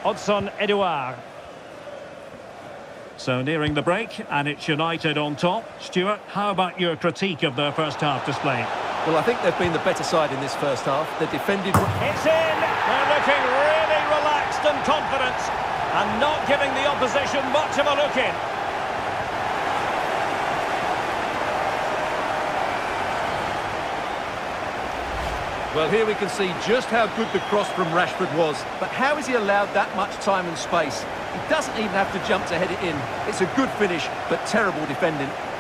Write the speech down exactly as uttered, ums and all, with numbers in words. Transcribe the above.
Hudson Edouard. So nearing the break, and it's United on top. Stuart, how about your critique of their first half display? Well, I think they've been the better side in this first half. They defended... It's in! They're looking really relaxed and confident, and not giving the opposition much of a look in. Well, here we can see just how good the cross from Rashford was. But how has he allowed that much time and space? He doesn't even have to jump to head it in. It's a good finish, but terrible defending.